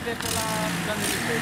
de pe la Ganele.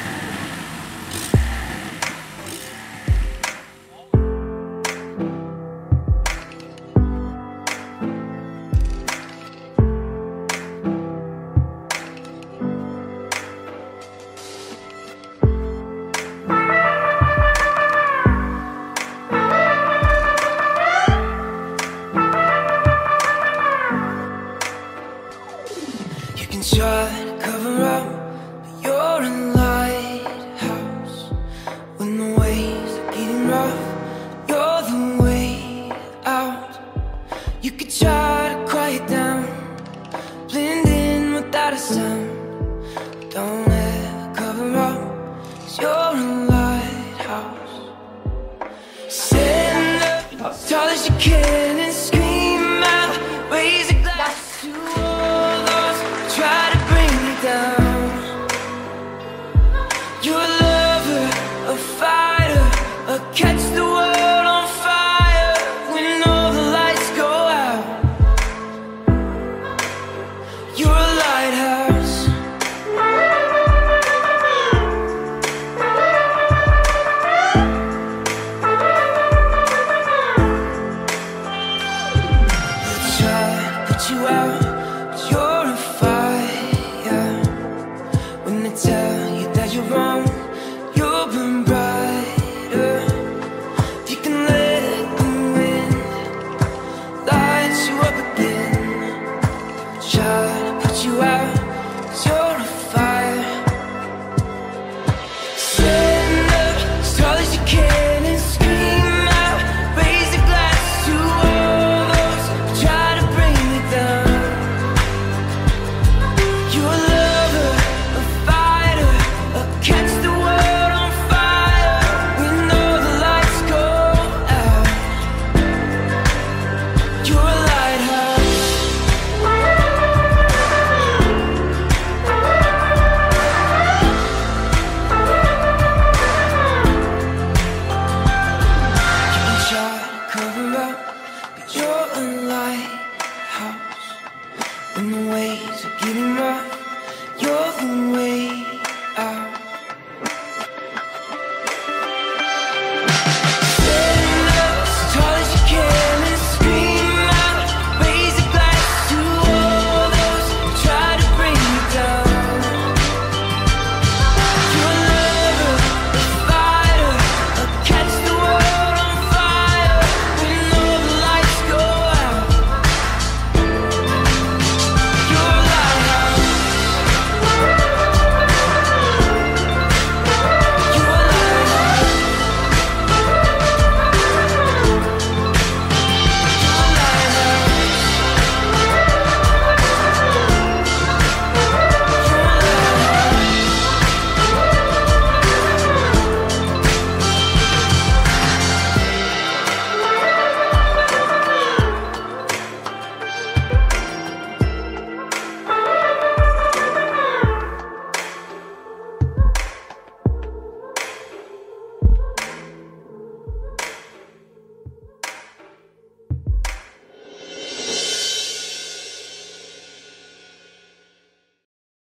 Try to cover up, but you're a lighthouse. When the waves are getting rough, you're the way out. You could try to quiet down, blend in without a sound. Don't ever cover up, 'cause you're a lighthouse. Stand up, tall as you can.